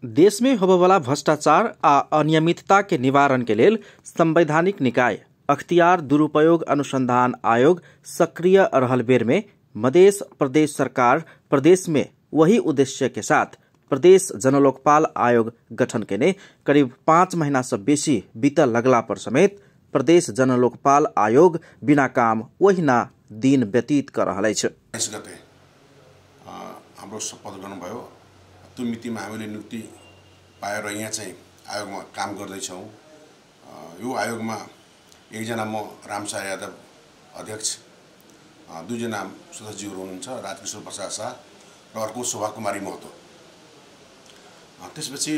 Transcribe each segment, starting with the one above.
देश में होबेवाला भ्रष्टाचार आ अनियमितता के निवारण के लेल संवैधानिक निकाय अख्तियार दुरुपयोग अनुसंधान आयोग सक्रिय रहल बेर में मधेश प्रदेश सरकार प्रदेश में वही उद्देश्य के साथ प्रदेश जनलोकपाल आयोग गठन केने करीब 5 महीना से बेसी बीतल लगला पर समेत प्रदेश जनलोकपाल आयोग बिना काम वही ना दिन व्यतीत कर रहल अछि। हाम्रो शपथ गर्नुभयो त्यो मितिमा हामीले नियुक्ति पाएर यहाँ चाहिँ आयोगमा काम गर्दैछौँ। यो आयोगमा एकजना म रामशाह यादव अध्यक्ष, दुईजना सदस्यहरू हुनुहुन्छ राजकिशोर प्रसाद शाह र अर्को शोभा कुमारी महतो। त्यसपछि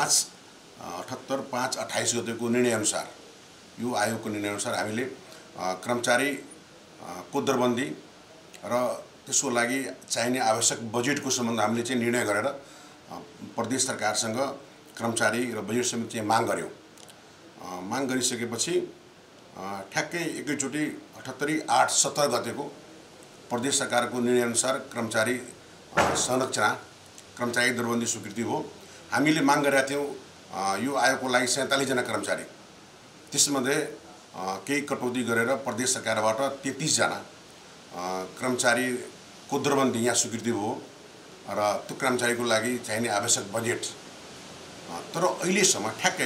5/78/5/28 गतेको निर्णयअनुसार यो आयोगको निर्णयअनुसार हामीले कर्मचारी को दरबन्दी र त्यसको लागि चाहिने आवश्यक बजेटको सम्बन्ध हामीले चाहिँ निर्णय गरेर प्रदेश सरकारसँग कर्मचारी र बजेट समिति चाहिँ माग गर्यौं। माग गरिसकेपछि ठ्याक्कै एकैचोटि 78/8/17 गतेको प्रदेश सरकारको निर्णयअनुसार कर्मचारी संरचना कर्मचारी दरबन्दी स्वीकृति हो। हामीले माग गरेका थियौं यो आयोगको लागि 47 जना कर्मचारी, त्यसमध्ये केही कटौती गरेर प्रदेश सरकारबाट 33 जना कर्मचारी को दरबन्दी यहाँ स्वीकृति हो र त्यो कर्मचारीको लागि चाहिने आवश्यक बजेट। तर अहिलेसम्म ठ्याक्कै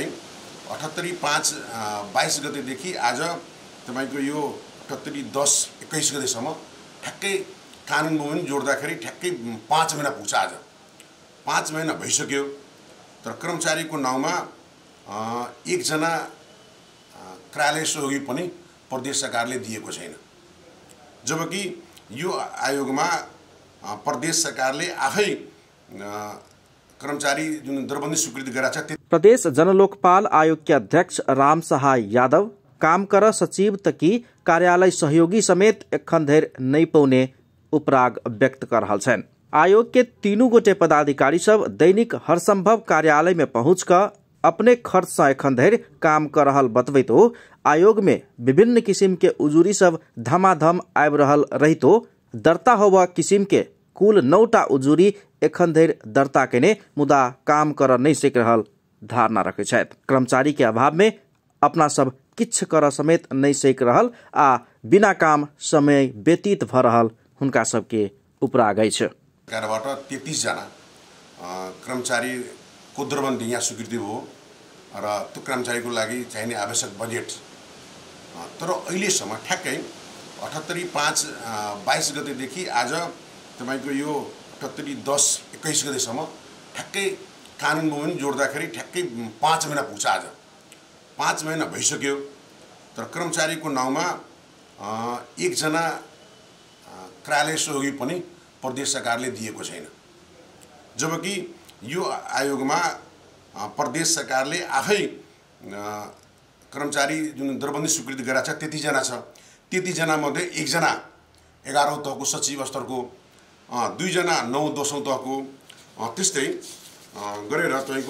78/5/22 गतेदेखि आज तपाईको यो 78/10/21 गतेसम्म ठ्याक्कै कानुन बमोजिम जोड्दाखेरि ठ्याक्कै 5 महिना पुग्छ। आज 5 महिना भइसक्यो तर कर्मचारीको नाउँमा एकजना कार्यालय सहयोगी पनि प्रदेश सरकारले दिएको छैन, जबकि यो आयोगमा प्रदेश सरकारले आफै कर्मचारी जुन दरबन्दी स्वीकृति गरेछ। प्रदेश जनलोकपाल आयोग के अध्यक्ष रामशाह यादव काम कर सचिव तकी कार्यालय सहयोगी समेत एखन धरि नहीं पौने उपराग व्यक्त कर रहल छन्। आयोग के तीनों गोटे पदाधिकारी सब दैनिक हरसंभव कार्यालय में पहुंच कर अपने खर्च से एखन धरि काम कर रहल बतबैत आयोग में विभिन्न किसिम के उजूरी सब धमाधम आबि रहल रहितो दर्ता होबा किसिम के कुल 9टा उजूरी एखन धरि दर्ता केने मुदा काम कर नहीं सक रहल धारणा रखे छथि। कर्मचारी के अभाव में अपना सब किछ कर समेत नहीं सक रहल आ बिना काम समय व्यतीत भ रहल हुनका सबके उपराग अछि। सरकारबाट 33 जना कर्मचारी को दरबन्दी यहाँ स्वीकृति हो र त्यो कर्मचारीको लागि चाहिने आवश्यक बजेट। तर अहिलेसम्म ठ्याक्कै 78/5/22 गतेदेखि आज तपाईको यो 78/10/21 गतेसम्म ठ्याक्कै कानुन बमोजिम जोड्दाखेरि ठ्याक्कै 5 महिना पुग्छ। आज 5 महिना भइसक्यो तर कर्मचारीको नाउँमा एकजना कार्यालय सहयोगी पनि प्रदेश सरकारले दिएको छैन, जबकि यो आयोगमा प्रदेश सरकारले आफै कर्मचारी जुन दरबन्दी स्वीकृति गरेछ 33 जना छ। 33 जना मध्ये एकजना 11औं तहको सचिव स्तरको, 2 जना 9-10औं तहको, त्यस्तै गरेर तपाईको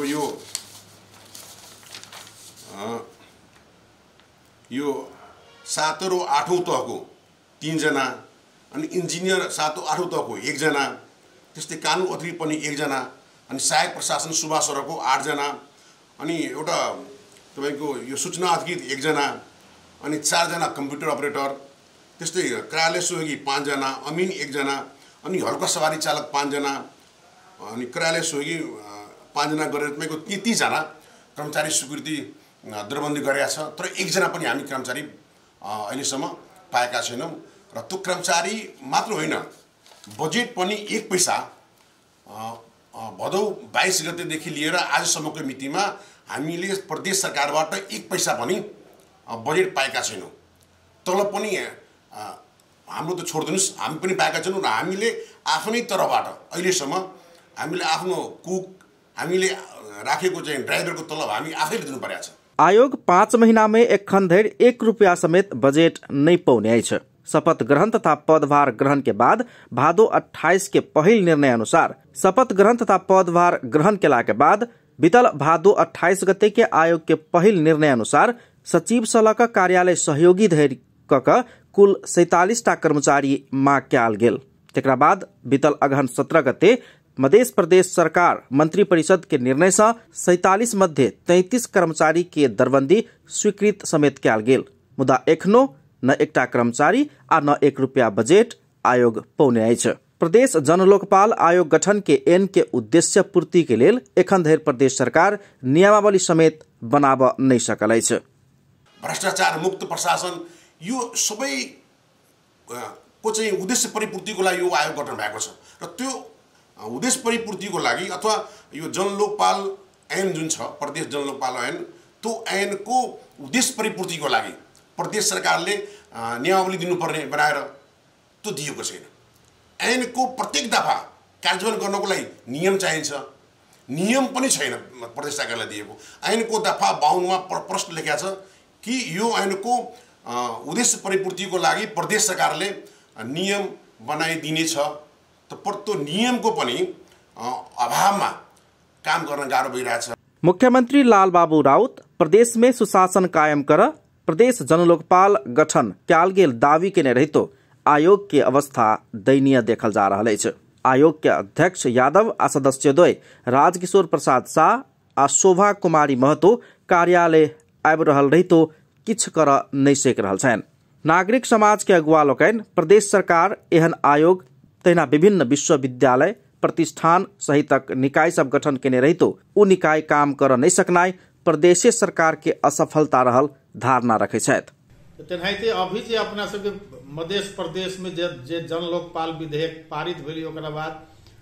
यो 7 र 8औं तहको 3 जना, अनि इन्जिनियर 7 र 8औं तहको 1 जना, त्यस्तै कानुन अधिकारी पनि 1 जना, अनि सहायक प्रशासन सुभा सरको 8 जना, अनि एउटा तपाईको यो सूचना अधिकृत 1 जना, अनि 4 जना कम्प्युटर अपरेटर, त्यस्तै कार्यालय सहयोगी 5 जना, अमिन 1 जना, अनि हल्का सवारी चालक 5 जना, अनि कार्यालय सहयोगी 5 जना गरेर तपाईको 33 जना कर्मचारी स्वीकृति दरबन्दी गरेका छ। तर 1 जना पनि हामी कर्मचारी अहिलेसम्म पाएका छैनौं र त्यो कर्मचारी मात्र होइन बजेट पनि 1 पैसा भदौ 22 गतेदेखि लिएर आजसम्मको मितिमा हामीले प्रदेश सरकारबाट 1 पैसा पनि बजेट पाएका छैनौं। तलब पनि हाम्रो त छोड्दिनुस्, हामी पनि पाएका छैनौं र हामीले आफ्नै तर्फबाट अहिलेसम्म हामीले आफ्नो कुक हामीले राखेको चाहिँ ड्राइभरको तलब हामी आफैले दिनु परेको छ। आयोग 5 महीना में एखन धरि 1 रुपया समेत बजेट नहीं पौने अछि। शपथ ग्रहण तथा पदभार ग्रहण के बाद भादो 28 के पहिल निर्णय अनुसार शपथ ग्रहण तथा पदभार ग्रहण केला के बाद बीतल भादो 28 गते के आयोग के पहिल निर्णय अनुसार सचिव सलक कार्यालय सहयोगी धरि कक कुल 47टा कर्मचारी माग कयल गेल। तेकरा बाद बीतल अगहन 17 गते मध्य प्रदेश सरकार मंत्री परिषद के निर्णय से 47 मध्ये 33 कर्मचारी के दरबंदी स्वीकृत समेत कयल गेल। मुदा एखनो न एकटा कर्मचारी आ न 1 रुपया बजेट आयोग पौने अछि। प्रदेश जनलोकपाल आयोग गठन के एन के उद्देश्य पूर्ति के लेल एखन धरि प्रदेश सरकार नियमावली समेत बनाब नहीं सकल अछि। भ्रष्टाचार मुक्त प्रशासन यो सबै को चाहिँ उद्देश्य परिपूर्तिको लागि यो आयोग गठन भएको छ र त्यो उद्देश्य परिपूर्तिको लागि अथवा यो जनलोकपाल ऐन जुन छ प्रदेश जनलोकपाल ऐन त्यो ऐनको उद्देश्य परिपूर्तिको लागि प्रदेश सरकारले नियमावली दिनुपर्ने बनाएर त्यो दिएको छैन। ऐनको प्रत्येक दफा कार्यान्वयन गर्नको लागि नियम चाहिन्छ, नियम पनि छैन प्रदेश सरकारले दिएको। ऐनको दफा 52 मा प्रश्न लेखेको छ कि यो ऐनको उद्देश्य परिपूर्तिको लागि प्रदेश सरकारले नियम बनाइदिनेछ। त्यो नियमको पनि अभावमा काम गर्न गाह्रो भइरहेछ। मुख्यमंत्री लालबाबू राउत प्रदेश में सुशासन कायम कर प्रदेश जनलोकपाल गठन कयल गेल दावी केने रहितो आयोग के अवस्था दयनीय देखल जा रहा है। आयोग के अध्यक्ष यादव आ सदस्यद्वय राजकिशोर प्रसाद शाह आ शोभा कुमारी महतो कार्यालय आबि रहल रहितो किछ कर नहीं सक रहल छन्। नागरिक समाज के अगुवा लोकनि प्रदेश सरकार एहन आयोग तहिना विभिन्न विश्वविद्यालय प्रतिष्ठान सहितक निकाय सब गठन केने रहितो उ निकाय काम कर नहीं सकनाय प्रदेश सरकार के असफलता रहल धारणा रखे छथि। तेनाहिते अभी जे अपना सबके मध्य प्रदेश में जे जनलोकपाल विधेयक पारित भेलै ओकरा बाद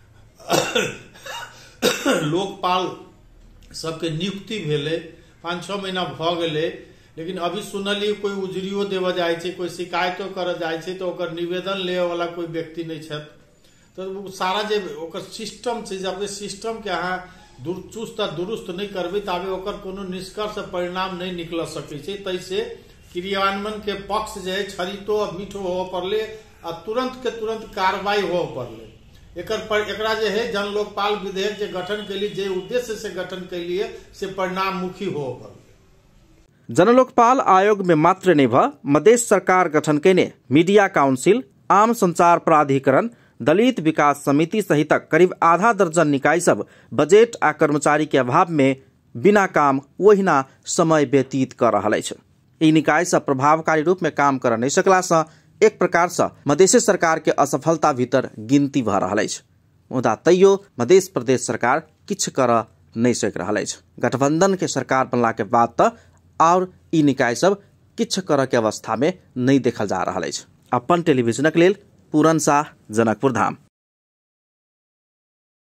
लोकपाल सबके नियुक्ति भेलै 5-6 महीना भ गेलै, लेकिन अभी सुनलिए कोई उजरियो देव जाए छे, कोई शिकायतो कर जाए छे तो ओकर निवेदन लेवे वाला कोई व्यक्ति नहीं छथि। तो सारा जे ओकर सिस्टम छै, जब सिस्टम के अहाँ चुस्त दुरुस्त नहीं करबै ताबे ओकर कोनो निष्कर्ष परिणाम नहीं निकल सकै छै। तैसे क्रियान्वयन के पक्ष जे है छरितो मीठो हो पड़ले आ तुरंत के तुरंत कार्रवाई हो पड़ले। एकरा जे है जनलोकपाल विधेयक जे गठन के लिए जे उद्देश्य से गठन के लिए से परिणाम मुखी हो पड़ले। जनलोकपाल आयोग में मात्र नहीं भ मध्य सरकार गठन केने मीडिया काउंसिल, आम संचार प्राधिकरण, दलित विकास समिति सहित करीब आधा दर्जन निकाय सब बजेट आ कर्मचारी के अभाव में बिना काम वहीना समय व्यतीत कर रहा है। ई निकाय सब प्रभावकारी रूप में काम कर नहीं सकला से एक प्रकार से मध्य सरकार के असफलता भीतर गिनती भ रहा है। मुदा तैयो मध्य प्रदेश सरकार किछ कर नहीं सक रहा है। गठबंधन के सरकार बनला के बाद त और ई निकाय सब किछ कर के अवस्था में नहीं देखल जा रहा है। अपन टेलीविजन के लेल पूरन शाह, जनकपुर धाम।